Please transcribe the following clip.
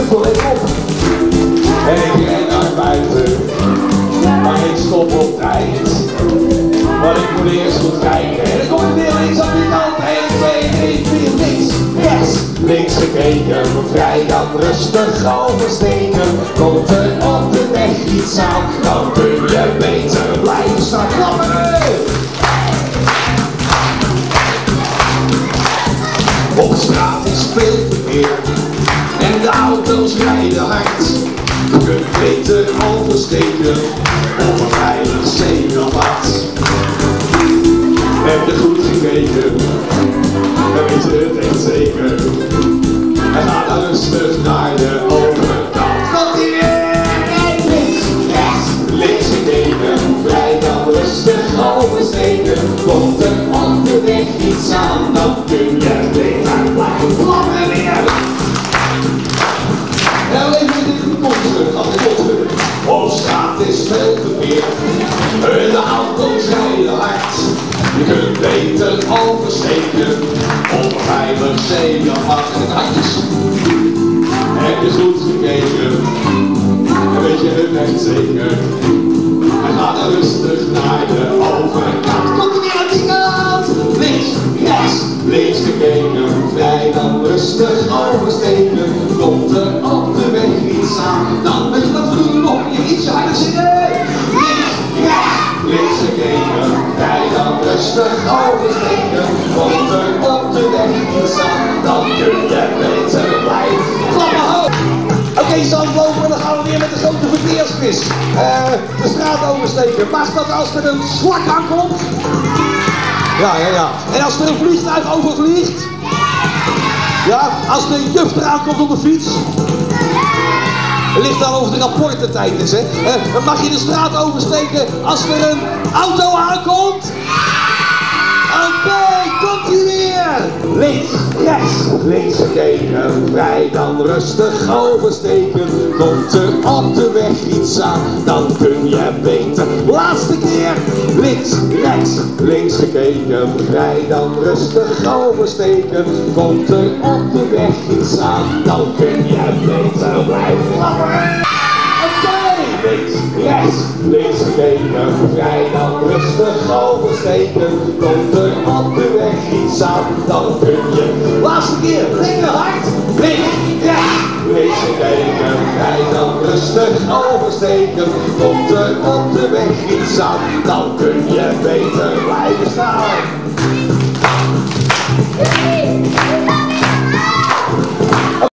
tempo even op. En ik ren naar buiten, maar ik stop op tijd. Want ik moet eerst goed kijken. En dan kom ik weer links op die kant. 1, 2, 3, 4, links, rechts. Links gekeken, vrij dan rustig oversteken. Komt er op de weg iets aan, dan kun je beter blijven staan. Klappen! Op straat is veel verkeer en de auto's rijden hard. Je kunt beter oversteken op een veilig zebrapad. Heb je goed gekeken, dan weet je het echt zeker. En ga dan rustig naar de overkant. Komt ie weer! Links, rechts, links gekeken, vrij dan rustig oversteken. Komt er op de weg iets aan, dan kun je beter blijven klappen weer. En even dit terug, op straat is veel verkeer en de auto's rijden hard. Je kunt beter oversteken op een veilig zebrapad. En handjes. Heb je goed gekeken, dan weet je het echt zeker. En ga dan rustig naar de overkant. Komt er weer aan die kant. Links, rechts, links gekeken, vrij dan rustig oversteken. Komt er op de weg iets aan, dan weet je dat vroeger nog je iets harder zitten. Links, rechts, links gekeken, vrij dan rustig oversteken. Komt er op de weg iets aan, dan kun je beter blijven klappen hoog. Oké, zandlopen, dan gaan we weer met de grote verkeersquiz. De straat oversteken. Mag dat als er een slak aankomt? Ja. En als er een vliegtuig overvliegt? Ja, als er een juf eraan komt op de fiets? Het ligt dan over de rapportentijd is, hè. Dan mag je de straat oversteken als er een auto aankomt? Oké, komt ie weer! Links, rechts, links gekeken, vrij dan rustig oversteken. Komt er op de weg iets aan, dan kun je beter. Laatste keer! Links, rechts, links gekeken, vrij dan rustig oversteken. Komt er op de weg iets aan, dan kun je beter blijven klappen. Links, rechts, links gekeken, vrij dan rustig oversteken. Komt er op de weg iets aan, dan kun je. Laatste keer, linkerhand, links, rechts, links gekeken, vrij dan rustig oversteken. Komt er op de weg iets aan, dan kun je beter blijven staan.